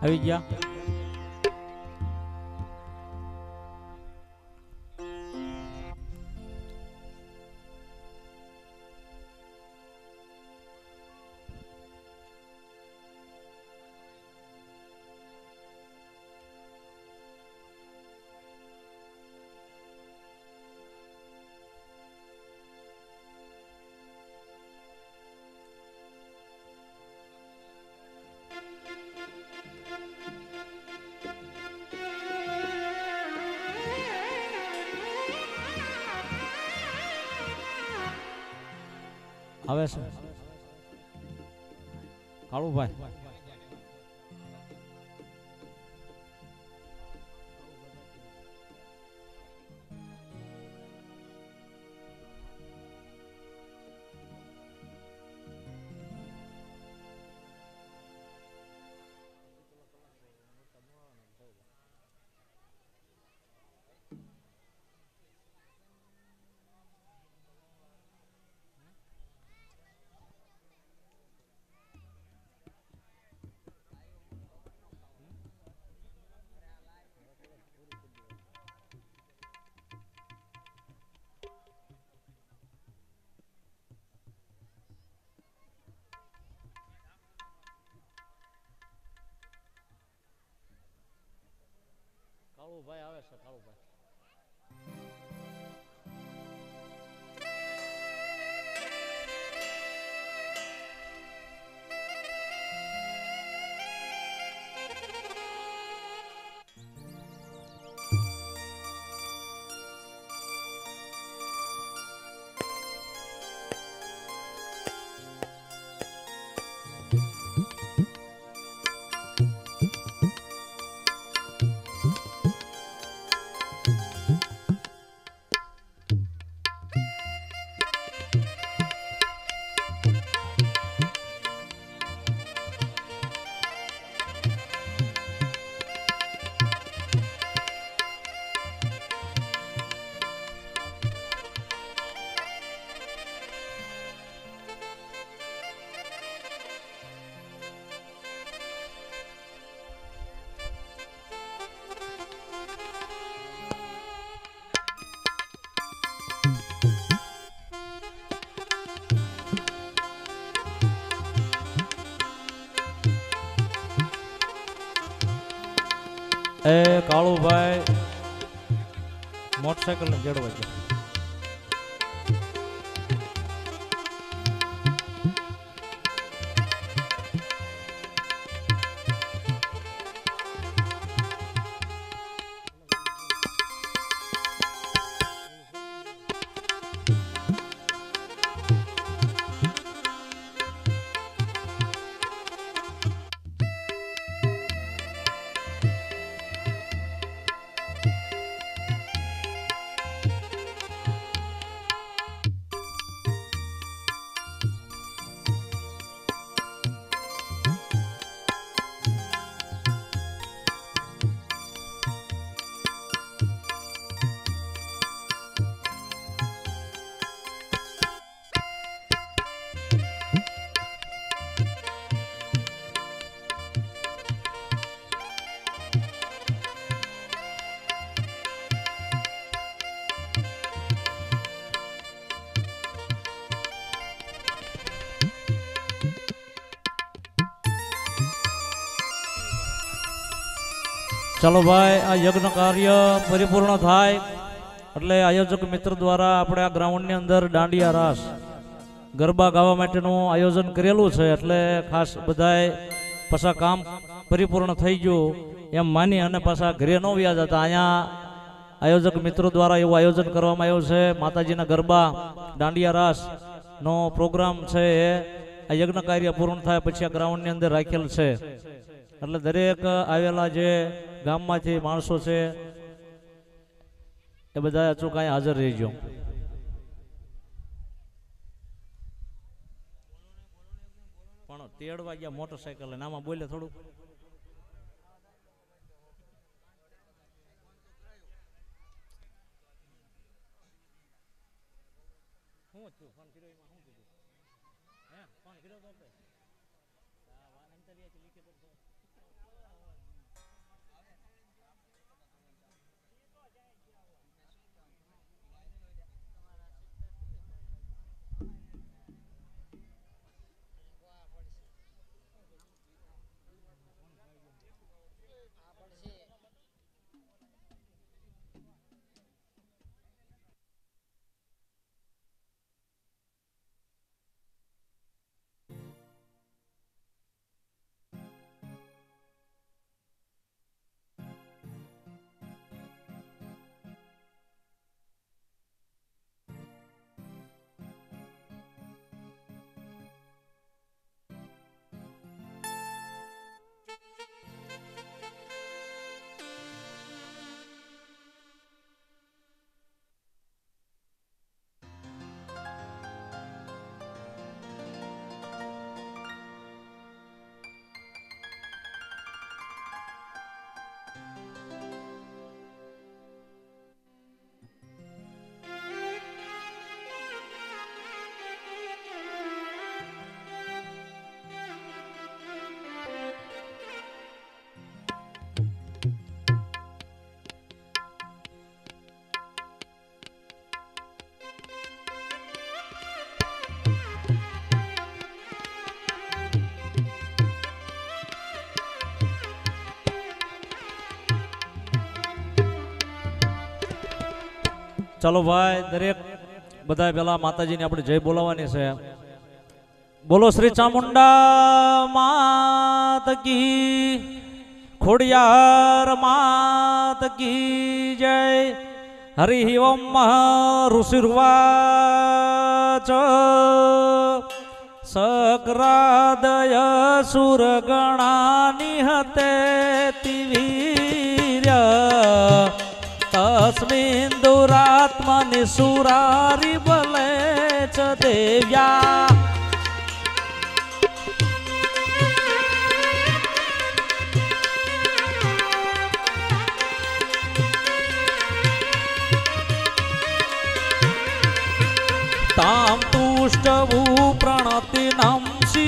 આવી ગયા. આવે છે કાળુભાઈ. કાળુભાઈ આવે છે કાળુભાઈ. એ કાળુભાઈ મોટરસાયકલ ને જડવા ગયા. ચાલો ભાઈ, આ યજ્ઞ કાર્ય પરિપૂર્ણ થાય એટલે આયોજક મિત્ર દ્વારા આપણે આ ગ્રાઉન્ડની અંદર દાંડિયા રાસ ગરબા ગાવા માટેનું આયોજન કરેલું છે. એટલે ખાસ બધાએ પાછા કામ પરિપૂર્ણ થઈ ગયું એમ માની અને પાછા ઘરે ન વ્યા જતા અહીંયા આયોજક મિત્રો દ્વારા એવું આયોજન કરવામાં આવ્યું છે. માતાજીના ગરબા દાંડિયા રાસ નો પ્રોગ્રામ છે એ આ યજ્ઞ કાર્ય પૂર્ણ થાય પછી આ ગ્રાઉન્ડની અંદર રાખેલ છે. એટલે દરેક આવેલા જે ગામમાંથી માણસો છે એ બધા અચૂક અહીંયા હાજર રહેજો. પણ તેડવા ગયા મોટરસાયકલ નામાં બોલે થોડું. શું થયું? ફોન કર્યો એમાં શું કીધું? હે ફોન કર્યો તો આપણે? હા વાન અંતરિયા લીકે તો ચાલો ભાઈ દરેક બધા પેલા માતાજીની આપણે જય બોલાવવાની છે. બોલો શ્રી ચામુંડા માત કી, ખોડિયાર માત કી જય. હરિ ઓમ ઋષિર્વાચ સક્રાદય સુરગણા નિહતે તિવીર્ય તસ્મિન દુરાત્મનિ સુરારી બલે ચ દેવ્યા. ताम तुष्टवु प्रणतिनं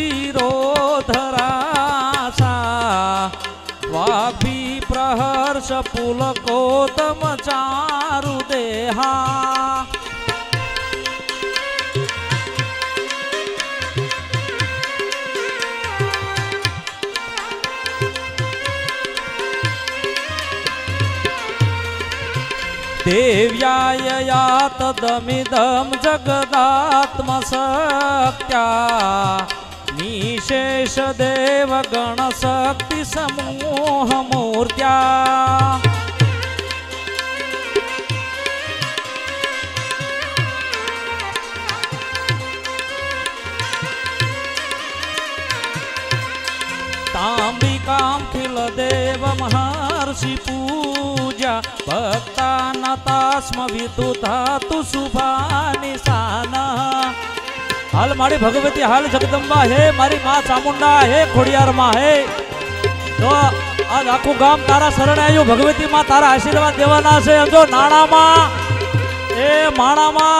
शिरोधरासा वाग्भी प्रहर्ष पुलकोतम चारु देहा. देव्यायया तदमिदं जगदात्मशक्त्या निशेष देव गण शक्ति समूह मूर्त्या. तांबिकां खिल देव महर्षि पूजा भक्तानतास्म विदुधातु शुभानिशान. हाल मारी भगवती हाल जगदंबा है, मारी माँ चामुंडा है, खोडियार माँ है. तो आज आखू गाम तारा शरण आयो भगवती माँ तारा आशीर्वाद देवाना से. जो नाणा माँ ए माणा माँ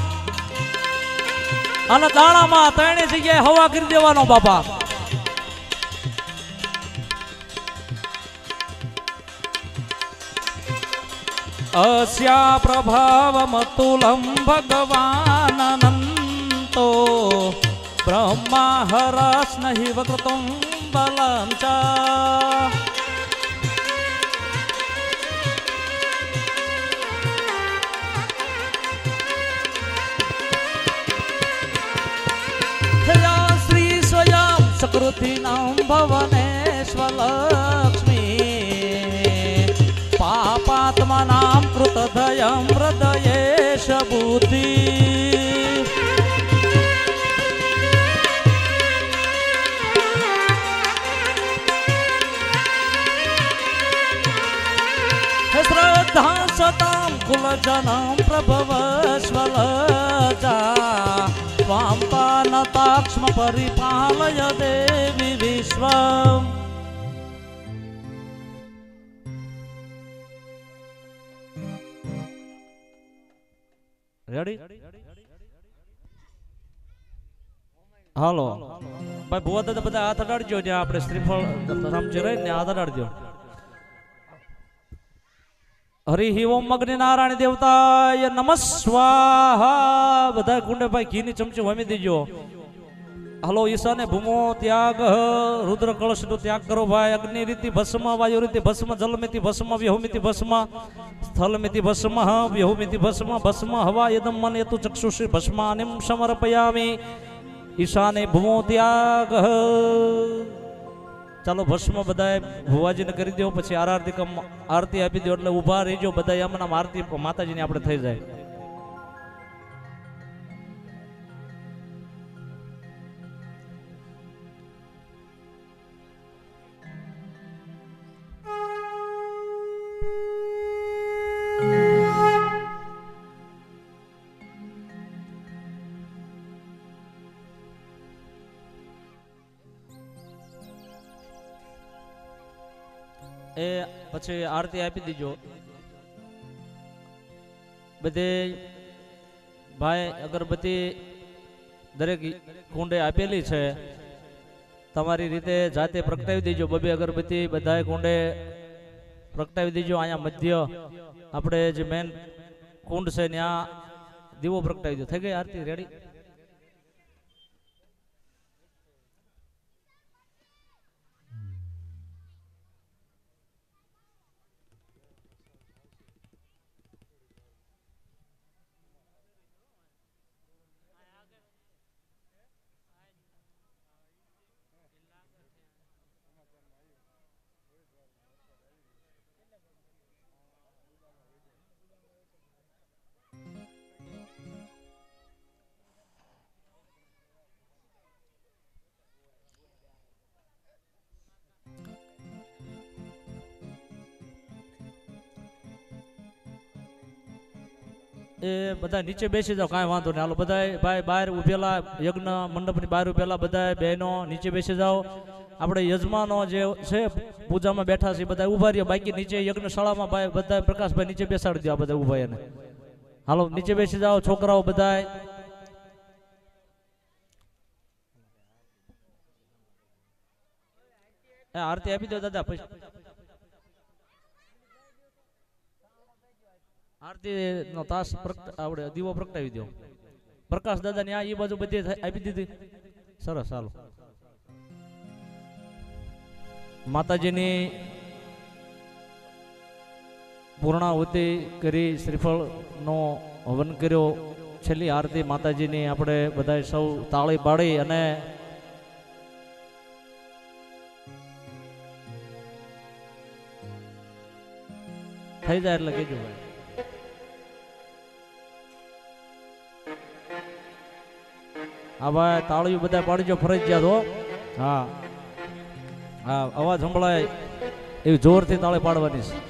अने दाणा माँ त्रणेय जग्याए हवा करी देवानो बापा. अस्या प्रभावमतुलं भगवानन्तो ब्रह्मा हरस्नहि वक्रतुं बलं च. श्री स्वयं सकृतिनां भवनेश्वलक्ष्मी पापात्मनां कृतदयं हृदयेश बुद्धि. श्रद्धा सतां कुलजनं प्रभवस्वलजा त्वां पानताक्ष्म परिपालय देवी विश्वम्. રેડી હાલો ભાઈ ભુવા દાદા બધા હાથ અડાડજો જ્યાં આપણે શ્રીફળ રામજી રહી ને હાથ અડાડજો. હરિ ઓમ અગ્નિ નારાયણ દેવતાય નમઃ સ્વાહા. બધા કુંડે ભાઈ ઘીની ચમચી વામી દેજો. હલો ઈશાને ભૂમો ત્યાગ રુદ્ર કળશ નો ત્યાગ કરો ભાઈ. અગ્નિ રીતિ ભસ્મ, વાયુ રીતિ ભસ્મ, જલમિતિ ભસ્મ, વ્યોમિતિ ભસ્મ, સ્થલમિતિ ભસ્મ, વ્યોમિતિ ભસ્મ, ભસ્મ હવા યદમ મન યતુ ચક્ષુષી ભસ્માનિમ સમર્પયામિ. ઈશાને ભૂમો ત્યાગ. ચાલો ભસ્મ બધાએ ભુવાજીને કરી દો. પછી આરતી આપી દો એટલે ઊભા રહીજો બધા. એમના આરતી માતાજીની આપણે થઈ જાય. એ પછી આરતી આપી દીજો બધે ભાઈ. અગરબત્તી દરેક કુંડે આપેલી છે, તમારી રીતે જાતે પ્રગટાવી દેજો. બબે અગરબત્તી બધાએ કુંડે પ્રગટાવી દેજો. અહીંયા મધ્ય આપણે જે મેન કુંડ છે ત્યાં દીવો પ્રગટાવી દો. થઈ ગઈ આરતી રેડી. એ બધા નીચે બેસી જાઓ, કાંઈ વાંધો નહીં. હાલો બધા ભાઈ બહાર ઉભેલા યજ્ઞ મંડપની બહાર ઉભેલા બધા બહેનો નીચે બેસી જાઓ. આપણે યજમાનો જે છે પૂજામાં બેઠા છે બધા ઉભા રહ્યો, બાકી નીચે યજ્ઞશાળામાં ભાઈ બધા પ્રકાશભાઈ નીચે બેસાડી દો. આ બધા ઉભા એને હાલો નીચે બેસી જાઓ. છોકરાઓ બધા આરતી આપી દો દાદા. પછી આરતી નો તાસ આવડે દીવો પ્રગટાવી દો. પ્રકાશ દાદા ની આ એ બાજુ બધી આપી દીધી. સરસ. હાલો માતાજીની પૂર્ણાહુતિ કરી, શ્રીફળ નો હવન કર્યો. છેલ્લી આરતી માતાજીની આપણે બધા સૌ તાળી પાડી અને થઈ જાય એટલે કીધું ભાઈ. હા ભાઈ તાળીઓ બધા પાડીજો ફરજિયાત હો. હા હા અવાજ સંભળાય એવી જોરથી તાળી પાડવાની છે.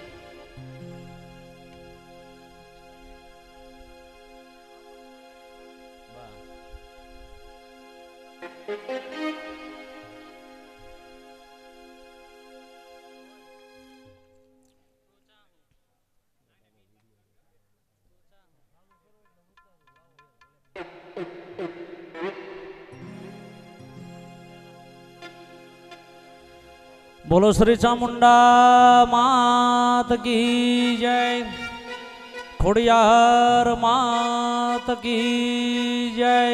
बोलो श्री चामुंडा मात की जय, खोड़ियार मात की जय।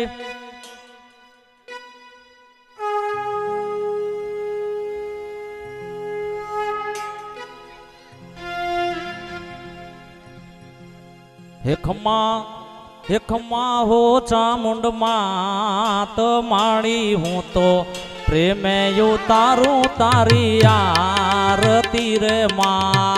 हे खम्मा हो चामुंड मात माड़ी हूँ तो प्रेम यू तारू तारी आरती रे माँ।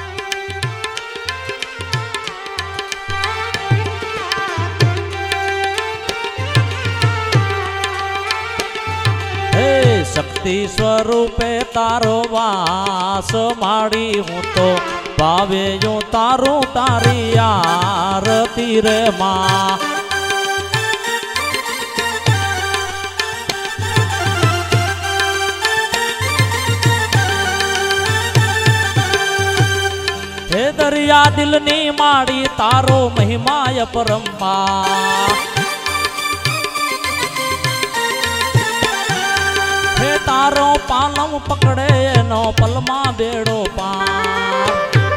हे शक्ति स्वरूपे तारो वास माड़ी हूँ तो पावे यू तारू तारी आरती रे माँ। हे दरिया दिलनी माड़ी तारो महिमाय परम्पार। हे तारो पालम पकड़े नो पलमा बेड़ो पार।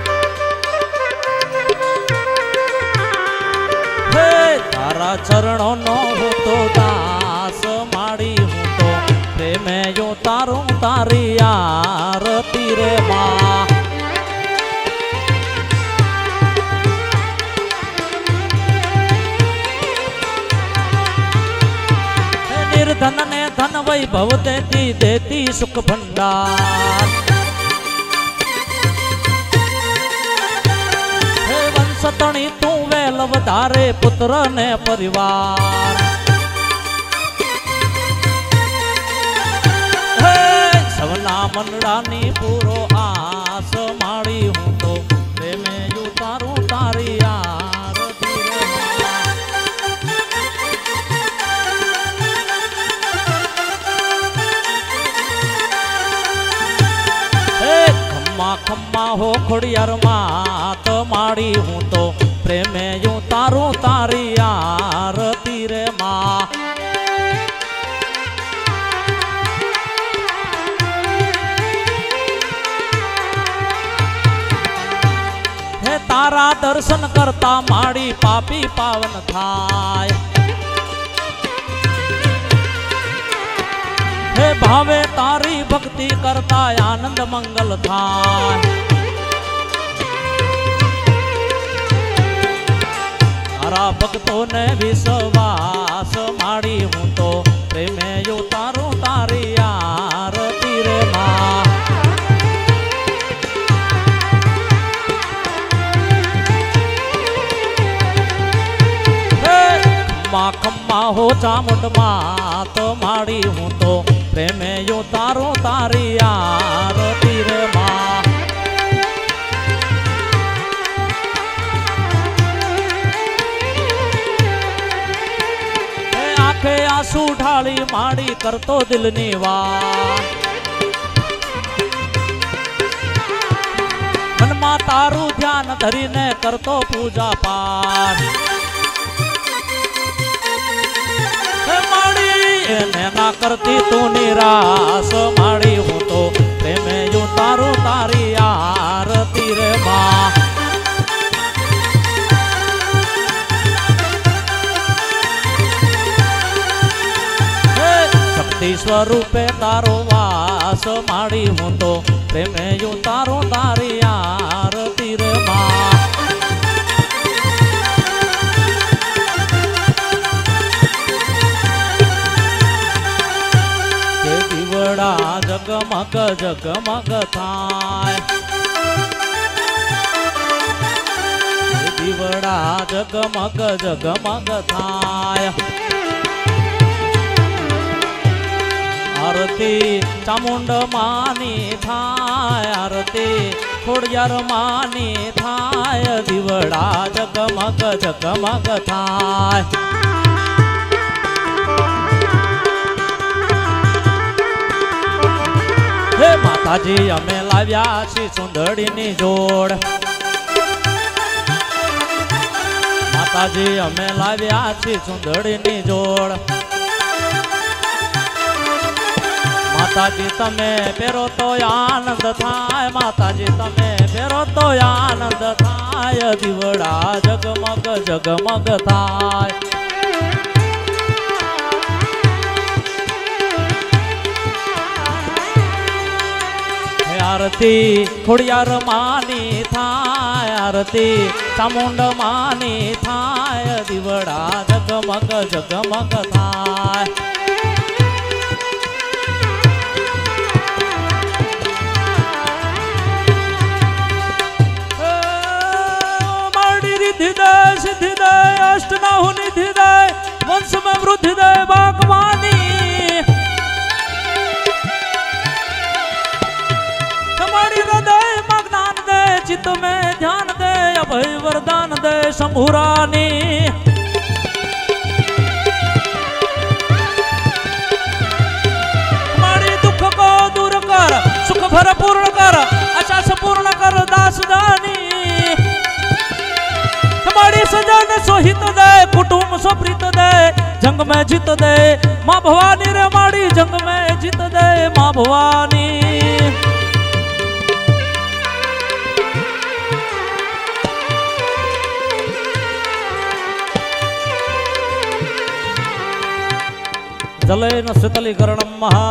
हे तारा चरणों नो हो तो दास माड़ी हूँ तो प्रेम यो तारू तारी आरती रे माँ। धन ने धन वैभव देती देती सुख भंडार। हे वंशतणी तू वेल वधारे पुत्र ने परिवार। हे सवना मनडानी पूरो आस माड़ी हूँ तो प्रेम यू तारू तारी आरती रे माँ। खम्मा खम्मा हो खोड़ियार मात माड़ी हूँ तो प्रेम यू तारू तारी आरती रे माँ। हे तारा दर्शन करता माड़ी पापी पावन थाय। हे भावे तारी भक्ति करता आनंद मंगल थाय। तारा भक्तों ने विश्वास माड़ी हूँ तो प्रेम यू तारू तारी आरती रे माँ। खम्मा खम्मा हो चामुंड मात माड़ी हूँ तो प्रेम यू तारू तारी आरती रे माँ। આંસુ ઢાળી માડી કરતો દિલની વાત મનમાં તારું ધ્યાન ધરીને કરતો પૂજા પાઠ માડી એને ના કરતી તું નિરાશ માડી હું તો પ્રેમે જો તારું તારી આરતી રે માં સ્વરૂપે તારો વાસ માડી હું તો પ્રેમે યુ તારો તારી આરતી રે માં કે દીવડા જગમગ જગમગ થાય દીવડા જગમગ જગમગ થાય आरती चामुंड मानी थाय आरती खोड़ियार मानी थाय दीवड़ा जगमग जगमग थाय हे माताजी अमे लाव्या छी सुंदड़ी नी जोड़ माताजी अमे लाव्या छी सुंदड़ी नी जोड़ माताजी तमे पेरो तो आनंद थाय माताजी तमे पेरो तो आनंद थाय दीवड़ा जगमग जगमग थाय आरती खोड़ियार मानी थाय आरती चामुंड मानी थाय दीवड़ा जगमग जगमग थाय सिद्धि दे अष्टनाहु निधि दे वंश में वृद्धि दे बागवानी हमारी हृदय में ज्ञान दे चित्त में ध्यान दे अभय वरदान दे शंभुरानी हमारी दुख को दूर कर सुख भर पूर्ण कर आशा से पूर्ण कर दास दानी सजन सोहित दे कुटुंब सोप्रीत दे जंग में जीत दे माँ भवानी रे माड़ी जंग में जीत दे माँ भवानी जलेन शीतलीकरणं महा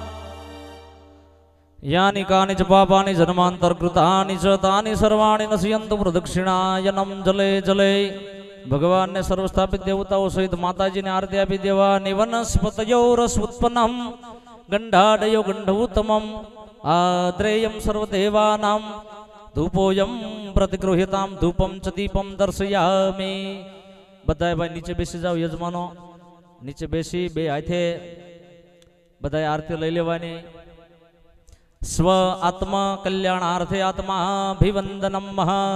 यानि कानि च पापानि जन्मांतरकृतानि च तानि सर्वाणि नश्यन्तु प्रदक्षिणायनं जले जले भगवान ने सर्वस्थापित देवताओं सहित माताजी ने आरती आपी देवानि वनस्पतयोरसुत्पन्नं गंडाडयो गंडवोत्तमं आद्रेयं सर्वदेवानां धूपोयं प्रतिगृह्यतां धूपं च दीपं दर्शयामि बधाए भाई नीचे बेसी जाओ यजमानो नीचे बेसी बे हाथे बधाए आरती लई लेवानी स्व आत्मा कल्याणार्थे आत्माभिवंदनम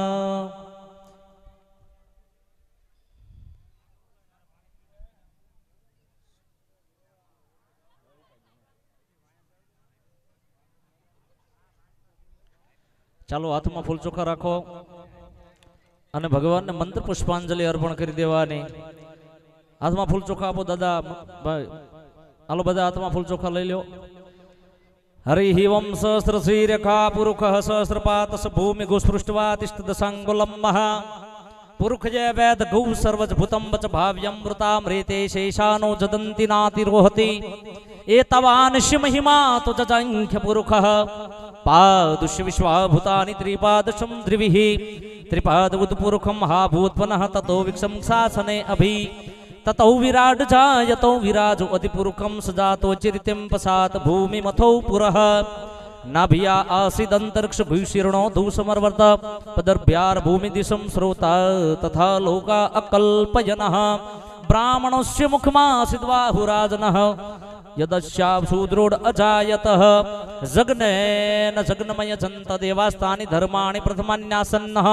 चालो हाथ में फूल चोखा राखो अने भगवान ने मंत्र पुष्पांजलि अर्पण कर देवानी हाथ में फूल चोखा आपो दादा भाई हालो बधा हाथ में फूल चोखा लई लो हरि ओम सहस्रशीरेखा पुरुषः सहस्रपातस भूमि गोस्पृष्ट्वा तिष्ठदशांगुलं महा पुरुष जय वेद गौ सर्वज भूतं वच भाव्यं मृतामृते शेषानो जदन्ति नातिरोहति एतवानिश्य महिमा तो जजांख्य पुरुषः पादुष्य विश्वाभूतानि त्रिपादशं द्रिभिः त्रिपादवुत पुरुषं महाभूत्पनः ततो विक्षं शासने अभि ततौ विराट जायतो विराजो अधिपुरुषं सजातो चिरितिं पसात भूमि मथौ पुरः नाभिया आसीदंतरिक्ष भूशीर्णो धूसमर्वर्त पदर्भ्यार भूमि दिशं श्रोता तथा लोका अकल्पयनः ब्राह्मणस्य मुखमासीद्बाहुराजनः यदस्याशूद्रोड अजायतः जग्नेन जग्नमय जन्त देवास्तानि धर्माणि प्रथमान्यासन्नः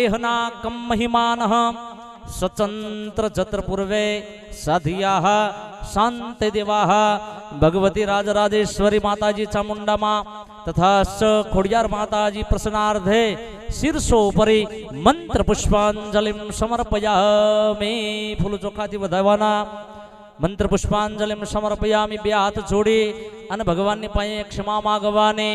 तेहनाकं महिमानः सचंत्र जत्र पूर्वे साधियाः शांति देवाः भगवती राजराजेश्वरी माताजी चामुंडा मां तथा खोडियार माताजी प्रसन्नार्थे शीर्षोपरि मंत्र पुष्पांजलिं समर्पयामि। फूल चोखाथी વધાવવાના मंत्र पुष्पांजलिं समर्पयामि। बे हाथ जोड़ी अने भगवाननी पासे क्षमा मागवानी।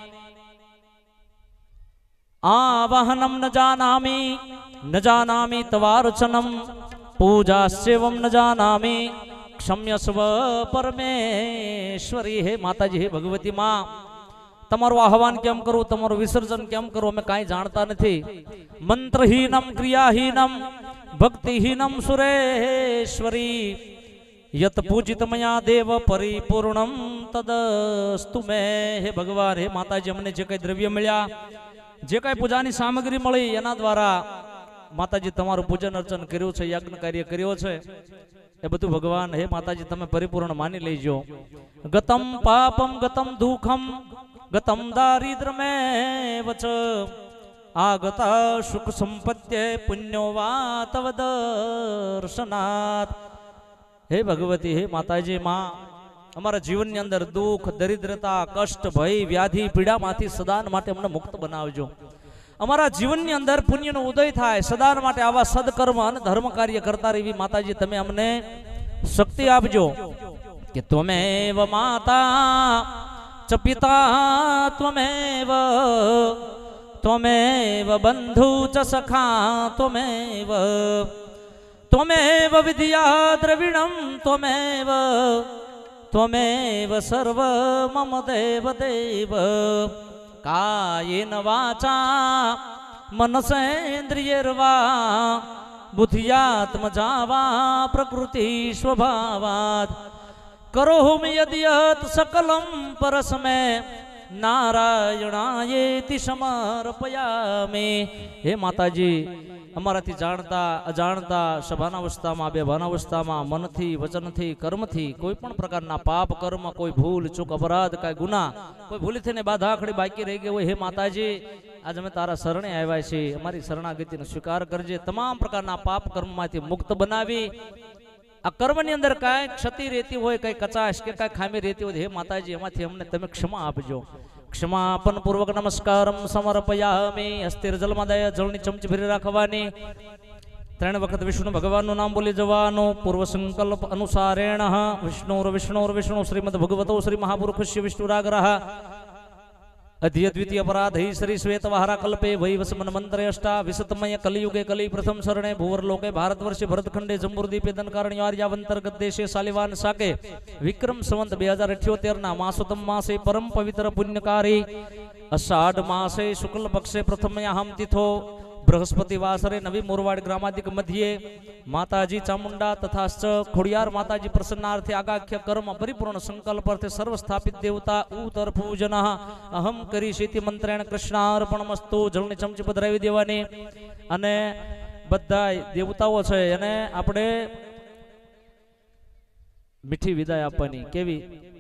आवाहनं न जानामि तवार्चनं पूजास्येवं न जानामि क्षम्यस्व परमेश्वरी। हे माताजी, हे भगवती मां, तमारू आह्वान केम करूं, तमारू विसर्जन केम करूं, अमे कांई जाणता नथी। मंत्रहीनम क्रियाहीनम भक्तिहीनम सुरेश्वरी यत पूजित मया देव परिपूर्णम तदस्तु मे। हे भगवान, हे माताजी, अमने जे कई द्रव्य मळ्या, जे कई पूजानी सामग्री मळी एना द्वारा माताजी तमारू पूजन अर्चन कर्युं छे, यज्ञ कार्य कर्यो छे, ए बधुं भगवान हे माताजी तमे परिपूर्ण मानी लेजो। गतम पापम गतम दुखम गतम दारिद्र्यमेव च आगता सुख संपत्ते पुण्यो वा तव दर्शनात्। हे भगवती, हे माताजी मां, अमरा जीवन अंदर दुख दरिद्रता कष्ट भय व्याधि पीड़ा मांथी सदान माटे अमने मुक्त बनावजो। अमरा जीवन अंदर पुण्य नो उदय थाय, सदान माटे आवा सदकर्म अने धर्म कार्य करता रही माताजी तमे अमने शक्ति आपजो। कि त्वमेव माता च पिता त्वमेव त्वमेव बंधु च सखा त्वमेव त्वमेव विद्या द्रविणं त्वमेव त्वमेव सर्व मम देव देव। कायेन वाचा मनसेन्द्रियैर्वा बुद्ध्यात्मजा वा प्रकृति स्वभावात् करोमि यद्यत् सकलं परस्मै नारायणायेति समर्पयामि। हे माताजी, अमराथी जाणता अजाणता सभानावस्थामां बेभानावस्थामां मनथी वचनथी कर्मथी कोई पण प्रकारना पाप कर्म, कोई भूल चूक अपराध काय गुना, कोई भूली थईने बाधा आखड़ी बाकी रही गई, हे माताजी आज अमे तारा शरणे आव्या छीए, अमारी शरणागतिनो स्वीकार करजे। तमाम प्रकारना पाप कर्ममांथी मुक्त बनावी। आ कर्मनी अंदर काय क्षति रहती होय, काय कचाश के काय खामी रहती होय, हे माताजी एमांथी अमने तमे क्षमा आपजो। क्षमापन पूर्वक नमस्कारम समर्पयामि। हस्तिर जलमादय जलनी चमची भरी राखवानी। 3 वखत विष्णु भगवान नु नाम बोली जवानो। पूर्व संकल्प अनुसारेण विष्णु श्रीमद भगवतो श्री महापुरुषस्य विष्णुरागरः अद्य द्वितीय अपराधि श्री श्वेत वहारा कल्पे वैवस्मन मंत्रे अष्टा विशतमय कलियुगे कलि प्रथम शरणे भूवर्लोके भारतवर्षे भरतखंडे जम्बूर्दीपे दनकारण्यार्यावंतर्गत देशे सालिवान साके विक्रम संवत 2078 ना मासोत्तम मासे परम पवित्र पुण्यकारी अषाढ़ मासे शुक्ल पक्षे प्रथमयाहम तिथो बृहस्पति वासरे नवी मोरवाड़ ग्रामादिक मध्य माताजी चामुंडा तथा खोडियार माताजी प्रसन्नार्थे आगाख्य कर्म परिपूर्ण संकल्प अर्थे सर्वस्थापित देवता उत्तर पूजन अहम करीशीति मंत्रेण कृष्णार्पणमस्तु। जलनी चमची पधरावी देवानी अने बधाय देवताओ छे अने आपणे मीठी विदाय आपवानी। केवी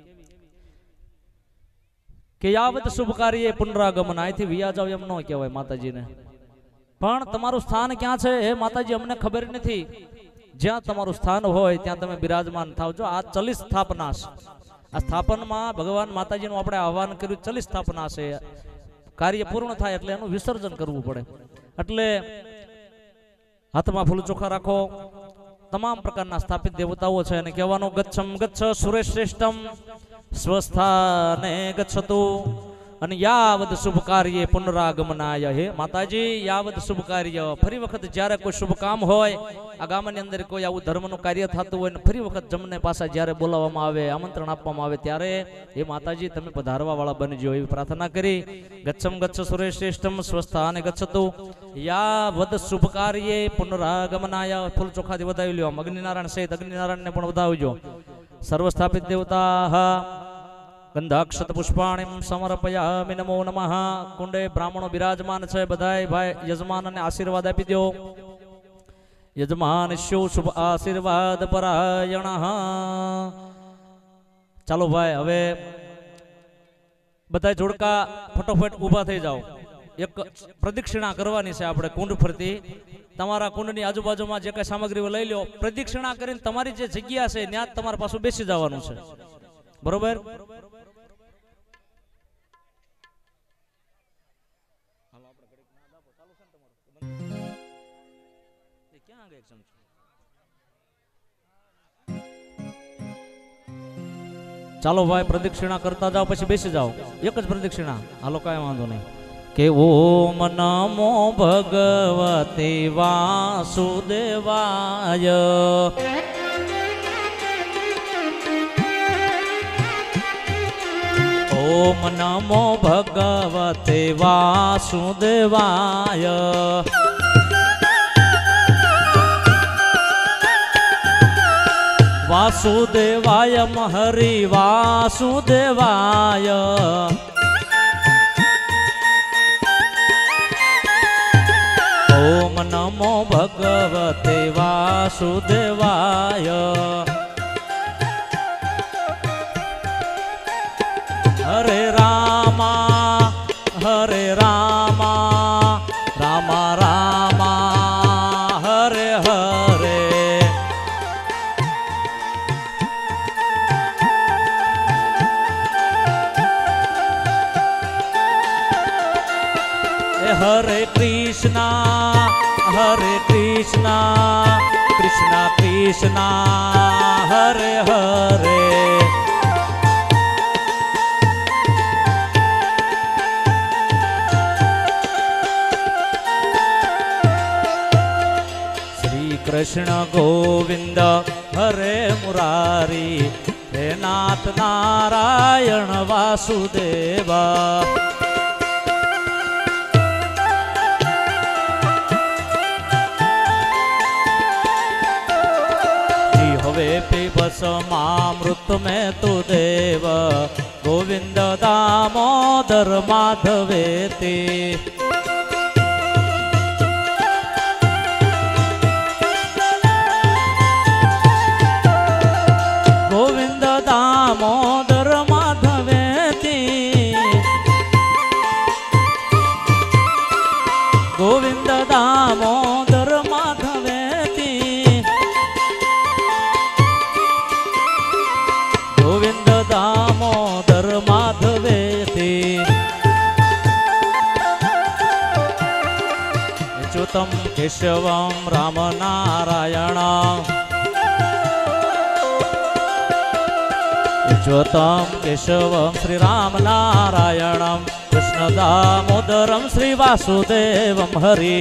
के यावत शुभ कार्य पुनरागमन आयथी विया जाव एम न कहेवाय माताजी ने। पण तमारू स्थान क्या है हे माताजी अमने खबर नहीं। ज्यां तमारू स्थान होय त्यां तमे बिराजमान थाव। जो आज चली स्थापना आ स्थापन में भगवान माताजी नु आपणे आह्वान कर्युं। चली स्थापना से कार्य पूर्ण थाय एटले एनुं विसर्जन करवुं पड़े। एटले हाथमां फूल चोखा राखो। तमाम प्रकारना स्थापित देवताओ छे अने कहेवानुं गच्छम गच्छ सुरेश्रेष्ठम स्वस्थाने गच्छतु अने यावद शुभ कार्य पुनरागमनाय। हे माताजी यावद शुभ कार्य फरी वखत ज्यारे कोई शुभ काम होय आ गामनी अंदर कोई आवुं धर्मनुं कार्य थतुं होय ने फरी वखत जमने पासा ज्यारे बोलाववामां आवे आमंत्रण आपवामां आवे त्यारे हे माताजी तमे पधारवा वाळा बनजो एवी प्रार्थना करी। गच्छम गच्छ सुरेश्रेष्ठम स्वस्थाने गच्छतु यावद शुभ कार्य पुनरागमनाय। फूल चोखाथी वधावी ल्यो। अग्निनारायण सहित अग्निनारायण ने पण वधावजो। सर्वस्थापित देवताः गंधाक्षत पुष्पाणिं समर्पयामि। नमो नमः। कुंडे ब्राह्मणो विराजमान छे बधाय भाई यजमान ने आशीर्वाद आपी दो। यजमान शो शुभ आशीर्वाद परायणः। चालो भाई हवे बधाय जोड़का फटोफट ऊभा थई जाओ। एक प्रदक्षिणा करवानी छे आपणे कुंड फरती। તમારા કુંડની આજુબાજુમાં જે કઈ સામગ્રી લઈ લો, પ્રદક્ષિણા કરીને તમારી જે જગ્યા છે ત્યાં જ તમારે પાછું બેસી જવાનું છે, બરોબર? ચાલો ભાઈ, પ્રદક્ષિણા કરતા જાઓ, પછી બેસી જાઓ, એક જ પ્રદક્ષિણા. હાલો, કાંઈ વાંધો નહીં. કે ઓમ નમો ભગવતે વાસુદેવાય, ઓમ નમો ભગવતે વાસુદેવાય, વાસુદેવાય હરિ વાસુદેવાય, ઓમ નમો ભગવતે વાસુદેવાય. હરે રામા હરે રામા, રામા રામા હરે હરે, હરે કૃષ્ણ હરે કૃષ્ણ, કૃષ્ણ કૃષ્ણ હરે હરે, શ્રી કૃષ્ણ ગોવિંદ હરે મુરારી, હે નાથ નારાયણ વાસુદેવા. पिबसमामृत में तु देव, गोविंद दामोदर माधवेति, गोविंद दामोदर माधवेति, गोविंद दामोदर माधवेति, गोविंद दामोदर माधवेति, अच्युतं केशवं राम नारायण, अच्युतं केशवं श्री राम नारायणं, कृष्ण दामोदरं श्री वासुदेवं हरि.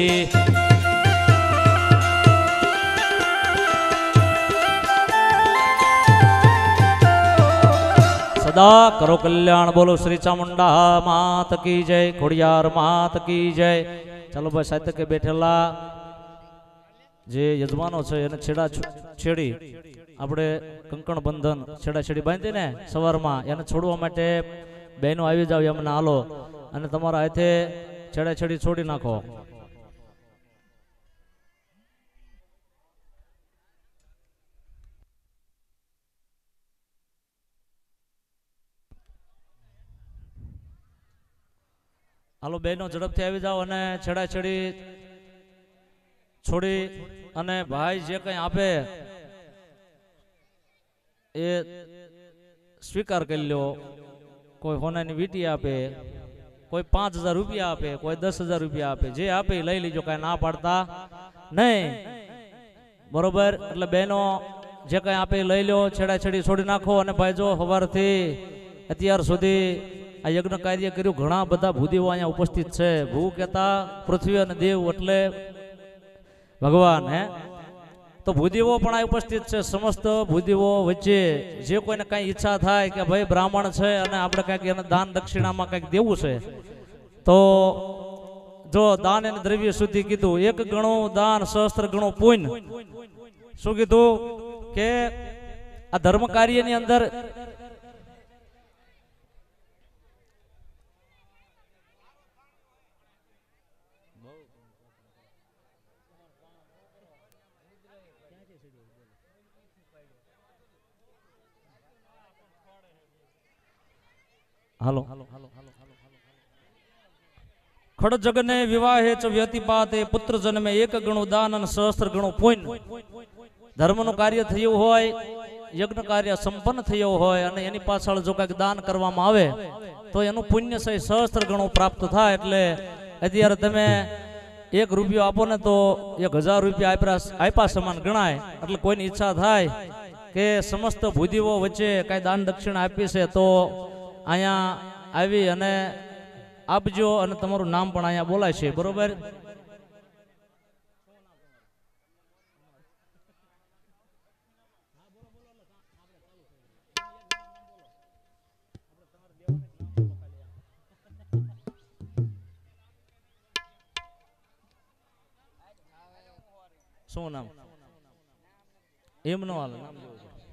सदा करो कल्याण, बोलो श्री चामुंडा मात की जय, खोड़ियार मात की जय. चलो भाई, साहित्य के बैठेला जे यजमानो छे एने छेड़ा छेड़ी આપણે કંકણ બંધન છેડા છેડી બાંધી ને સવારમાં એને છોડવા માટે બહેનો આવી જાવ એમને હાલો, અને તમારા હાથે છેડા છેડી છોડી નાખો. હાલો બહેનો, ઝડપથી આવી જાઓ અને છેડા છેડી છોડી અને ભાઈ જે કંઈ આપે એ સ્વીકાર કરી લો. કોઈ હોનાની વીટી આપે, કોઈ 5000 રૂપિયા આપે, કોઈ 10,000 રૂપિયા આપે, જે આપે લઈ લીજો, કાંઈ ના પાડતા નહીં, બરોબર? એટલે બહેનો જે કંઈ આપે લઈ લો, છેડા છેડી છોડી નાખો. અને ભાઈ જો સવારથી અત્યાર સુધી આ યજ્ઞ કાર્ય કર્યું, ઘણા બધા ભૂદેવો અહીંયા ઉપસ્થિત છે. ભૂ કહેતા પૃથ્વી અને દેવ એટલે ભગવાન. હે તો ભૂદેવો પણ આ ઉપસ્થિત છે. સમસ્ત ભૂદેવો વચ્ચે જે કોઈને કાંઈ ઈચ્છા થાય કે ભાઈ બ્રાહ્મણ છે અને આપણે કાંઈક એને દાન દક્ષિણામાં કંઈક દેવું છે, તો જો દાન અને દ્રવ્ય સુધી કીધું, 1 ગણું દાન સહસ્ત્ર ગણું પુણ્ય. શું કીધું કે આ ધર્મ કાર્યની અંદર હાલો ખડ જગને વિવાહે ચ વ્યતિપાતે પુત્ર જન્મે એક ગણું દાન અને સહસ્ત્ર ગણું પુણ્ય. ધર્મનું કાર્ય થયું હોય, યજ્ઞ કાર્ય સંપન્ન થયો હોય અને એની પાછળ જો કંઈક દાન કરવામાં આવે તો એનું પુણ્ય સહસ્ત્ર ગણું પ્રાપ્ત થાય. એટલે અત્યારે તમે 1 રૂપિયો આપો ને તો 1000 રૂપિયા આપ્યા સમાન ગણાય. એટલે કોઈની ઈચ્છા થાય કે સમસ્ત ભૂદેવો વચ્ચે કાંઈ દાન દક્ષિણા આપી છે તો અહીંયા આવી અને આપજો અને તમારું નામ પણ અહીંયા બોલાય છે. બરોબર? શું નામ? એમ નો હાલે, નામ જોવું પડે.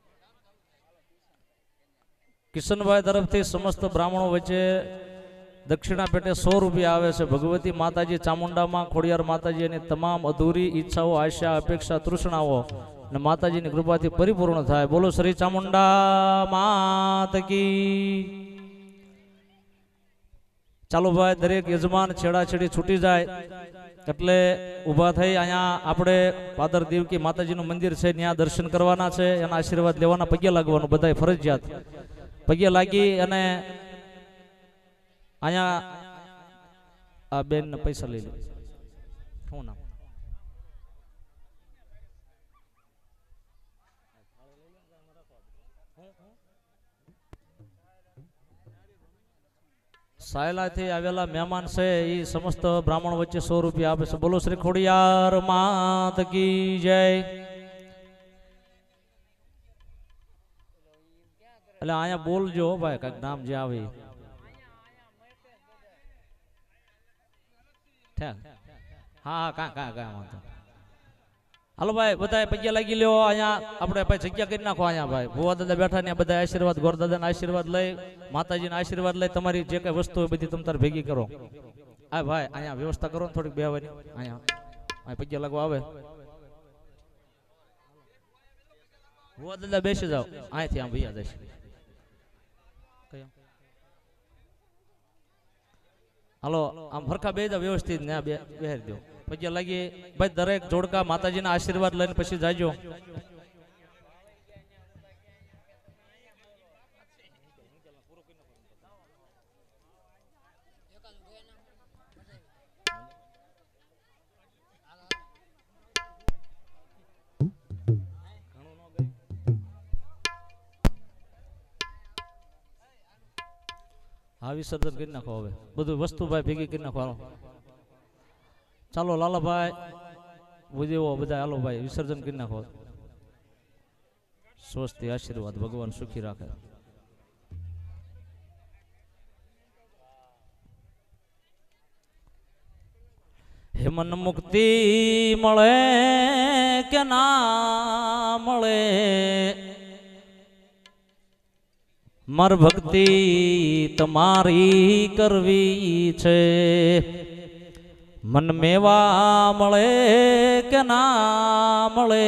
કિશનભાઈ તરફથી સમસ્ત બ્રાહ્મણો વચ્ચે દક્ષિણા પેટે 100 રૂપિયા આવે છે. ભગવતી માતાજી ચામુંડામાં ખોડિયાર માતાજી એની તમામ અધૂરી ઈચ્છાઓ, આશા, અપેક્ષા, તૃષ્ણાઓ અને માતાજીની કૃપાથી પરિપૂર્ણ થાય. બોલો શ્રી ચામુંડા માત કી. ચાલો ભાઈ, દરેક યજમાન છેડાછેડી છૂટી જાય એટલે ઊભા થઈ અહીંયા આપણે પાદર દેવકી માતાજીનું મંદિર છે, ત્યાં દર્શન કરવાના છે, એના આશીર્વાદ લેવાના, પગે લાગવાનું બધાય ફરજિયાત. પગે લાગી અને અહીંયા આ બેન ને પૈસા લઈ લો. શું નામ? સાયલાથી આવેલા મહેમાન છે એ સમસ્ત બ્રાહ્મણ વચ્ચે 100 રૂપિયા આપે છે. બોલો શ્રી ખોડિયાર માત કી જય. એટલે અહીંયા બોલજો ભાઈ, કઈક નામ જે આવે. હા કા કા કા વાંધો. હાલો ભાઈ, બધા પગે લાગી લ્યો. અહીંયા આપણે ભાઈ જગ્યા કરી નાખો. અહીંયા ભાઈ ભુવા દાદા બેઠા ને બધા આશીર્વાદ, ગોર દાદાના આશીર્વાદ લઈ, માતાજીના આશીર્વાદ લઈ, તમારી જે કઈ વસ્તુ હોય બધી તમે તાર ભેગી કરો. આ ભાઈ અહીંયા વ્યવસ્થા કરો ને થોડીક બેહવાની. અહીંયા પગે લાગવા આવે. ભુવા દાદા બેસી જાઓ અહીંથી, આમ ભૈયા જશે. હાલો આમ ફરખા બે જાવ વ્યવસ્થિત ને બેહારી દો. પગે લાગી ભાઈ, દરેક જોડકા માતાજીના આશીર્વાદ લઈને પછી જાજો. હા વિસર્જન કરી નાખો. હવે બધું વસ્તુ ભાઈ ભેગી કરી નાખો. હાલો ચાલો લાલાભાઈ ભૂદેવો બધા હાલો ભાઈ વિસર્જન કરી નાખો. સ્વસ્તિ આશીર્વાદ, ભગવાન સુખી રાખે. હેમન મુક્તિ મળે કે ના મળે, માર ભક્તિ તમારી કરવી છે. મન મેવા મળે કે ના મળે,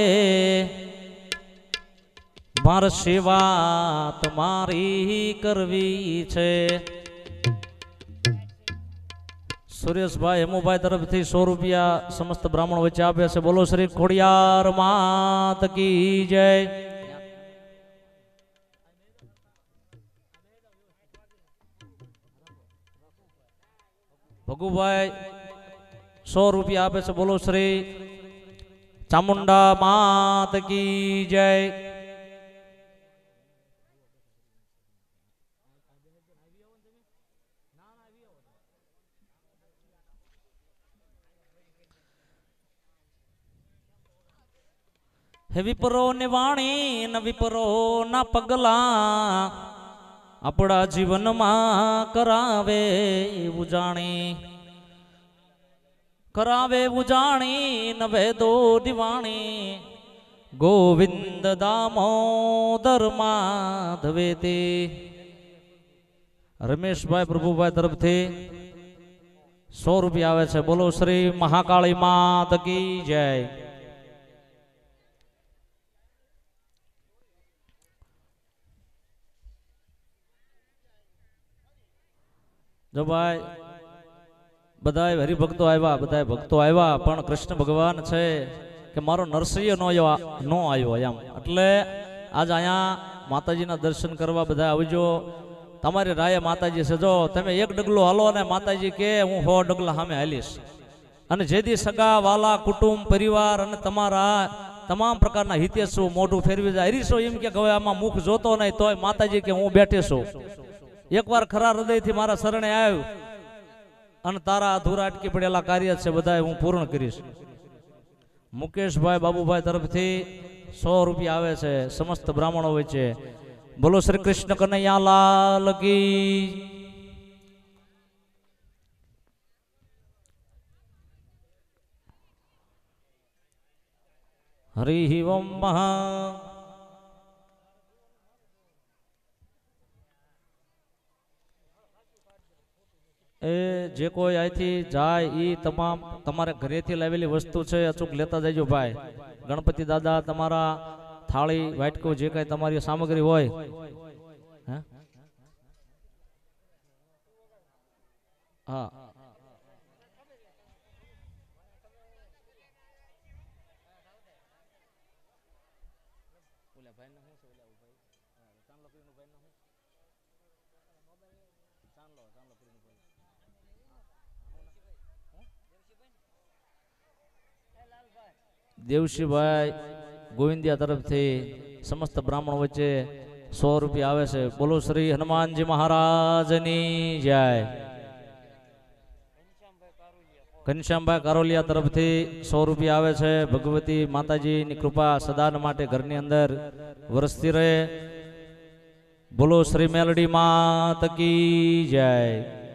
માર સેવા તમારી કરવી છે. સુરેશભાઈ હેમુભાઈ તરફથી 100 રૂપિયા સમસ્ત બ્રાહ્મણ વચ્ચે આપે છે. બોલો શ્રી ખોડિયાર માત કી જય. ભગુભાઈ 100 રૂપિયા આપે છે. બોલો શ્રી ચામુંડા માત કી જય. હે વિપરો ને વાણી ન વિપરો ના પગલા, આપણા જીવનમાં કરાવે ઉજાણી, કરાવે ઉજાણી નવે દો દિવાણી. ગોવિંદ દામોદર માધવે તે. રમેશભાઈ પ્રભુભાઈ તરફથી 100 રૂપિયા આવે છે. બોલો શ્રી મહાકાળી માત કી જય. જો ભાઈ બધાય હરિભક્તો આવ્યા, બધાય ભક્તો આવ્યા, પણ કૃષ્ણ ભગવાન છે કે મારો નરસિંહ નો આવ્યો એમ. એટલે આજ અહીંયા માતાજીના દર્શન કરવા બધા આવજો. તમારી રાય માતાજી છે, જો તમે એક ડગલો હાલો ને માતાજી કે હું 100 ડગલા સામે હાલીશ. અને જેથી સગા વાલા કુટુંબ પરિવાર અને તમારા તમામ પ્રકારના હિતેશો મોઢું ફેરવી જાય. હરીશો એમ કે હવે આમાં મુખ જોતો નહીં તોય માતાજી કે હું બેઠે છું. એકવાર ખરા હૃદયથી મારા શરણે આવ્યું અને તારા અધૂરા અટકી પડેલા કાર્ય છે બધા હું પૂર્ણ કરીશ. મુકેશભાઈ બાબુભાઈ તરફથી 100 રૂપિયા આવે છે સમસ્ત બ્રાહ્મણો વચ્ચે. બોલો શ્રી કૃષ્ણ કનૈયા લાલ કી. હરિ ઓમ મહા. એ જે કોઈ અહીંથી જાય એ તમામ તમારે ઘરેથી લાવેલી વસ્તુ છે અચૂક લેતા જજો ભાઈ. ગણપતિ દાદા તમારા થાળી વાટકો જે કઈ તમારી સામગ્રી હોય હા દેવશીભાઈ ગોવિંદિયા તરફથી સમસ્ત બ્રાહ્મણ વચ્ચે 100 રૂપિયા આવે છે. બોલો શ્રી હનુમાનજી મહારાજની જય. ઘનશ્યામભાઈ કારોલિયા તરફથી 100 રૂપિયા આવે છે. ભગવતી માતાજીની કૃપા સદાન માટે ઘરની અંદર વરસતી રહે. બોલો શ્રી મેલડી માત કી જય.